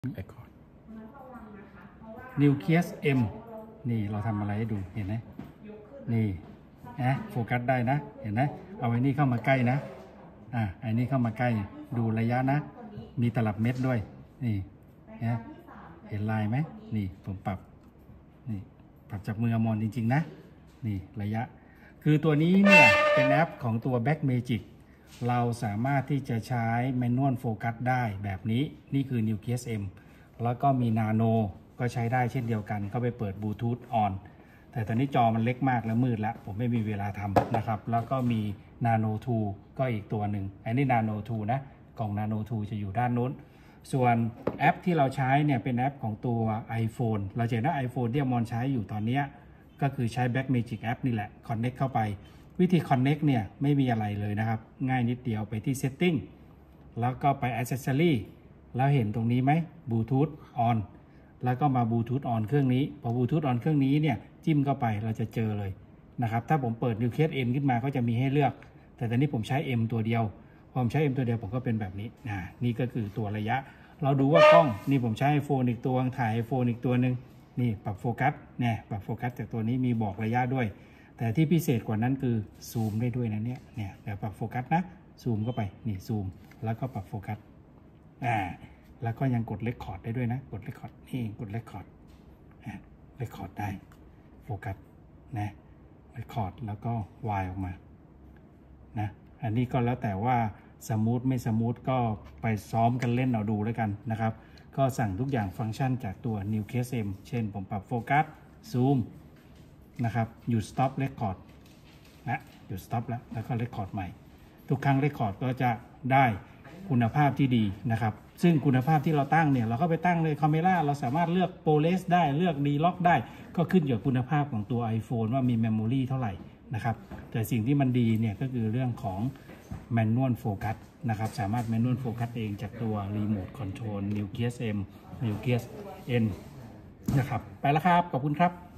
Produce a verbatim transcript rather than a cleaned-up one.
ไอคอนนิวเคลียส M นี่เราทำอะไรให้ดูเห็นไหมนี่นะโฟกัสได้นะเห็นไหมเอาไอ้นี่เข้ามาใกล้นะอ่ะไอ้นี่เข้ามาใกล้ดูระยะนะมีตลับเม็ดด้วยนี่นะเห็นลายไหมนี่ผมปรับนี่ปรับจากมืออมรจริงๆนะนี่ระยะคือตัวนี้เนี่ยเป็นแอปของตัว Blackmagic เราสามารถที่จะใช้ Manual Focus ได้แบบนี้นี่คือ Nucleus M แล้วก็มี Nano ก็ใช้ได้เช่นเดียวกันก็ไปเปิดบลูทูธออนแต่ตอนนี้จอมันเล็กมากแล้วมืดแล้วผมไม่มีเวลาทำนะครับแล้วก็มี Nano ทู ก็อีกตัวหนึ่งอันนี้ Nano ทู นะกล่อง Nano ทู จะอยู่ด้านโน้นส่วนแอปที่เราใช้เนี่ยเป็นแอปของตัว iPhone เราจะเห็นว่า iPhone ที่อมรใช้อยู่ตอนนี้ก็คือใช้ Blackmagic App นี่แหละ Connect เข้าไปวิธี Connect เนี่ยไม่มีอะไรเลยนะครับง่ายนิดเดียวไปที่ Setting แล้วก็ไป Accessory แล้วเห็นตรงนี้ไหม Bluetooth on แล้วก็มา Bluetooth on เครื่องนี้พอ Bluetooth on เครื่องนี้เนี่ยจิ้มเข้าไปเราจะเจอเลยนะครับถ้าผมเปิด Nucleus M ขึ้นมาก็จะมีให้เลือกแต่ตอนนี้ผมใช้ M ตัวเดียวพอผมใช้ M ตัวเดียวผมก็เป็นแบบนี้นะนี่ก็คือตัวระยะเราดูว่ากล้องนี่ผมใช้ iPhone อีกตัวถ่าย iPhone อีกตัวหนึ่งนี่ปรับโฟกัสเนี่ยปรับโฟกัสจากตัวนี้มีบอกระยะด้วยแต่ที่พิเศษกว่านั้นคือซูมได้ด้วยนะเนี่ยเนี่ยเดี๋ยวปรับโฟกัสนะซูมเข้าไปนี่ซูมแล้วก็ปรับโฟกัสอ่าแล้วก็ยังกดเรคคอร์ดได้ด้วยนะกดเรคคอร์ดนี่กดเรคคอร์ดอ่าเรคคอร์ดได้โฟกัสนะเรคคอร์ดแล้วก็วายออกมานะอันนี้ก็แล้วแต่ว่าสมูทไม่สมูทก็ไปซ้อมกันเล่นเอาดูแล้วกันนะครับก็สั่งทุกอย่างฟังก์ชันจากตัว Nucleus M เช่นผมปรับโฟกัสซูมนะครับหยุด stop record นะหยุด stop แล้วแล้วก็ record ใหม่ทุกครั้ง record ก็จะได้คุณภาพที่ดีนะครับซึ่งคุณภาพที่เราตั้งเนี่ยเราก็ไปตั้งเลย Camera เราสามารถเลือก ProRes ได้เลือก D-Lock ได้ก็ขึ้นอยู่กับคุณภาพของตัว iPhone ว่ามี Memory เท่าไหร่นะครับแต่สิ่งที่มันดีเนี่ยก็คือเรื่องของ Manual Focus นะครับสามารถ Manual Focus เองจากตัว Remote Control Nucleus M Nucleus N นะครับไปแล้วครับขอบคุณครับ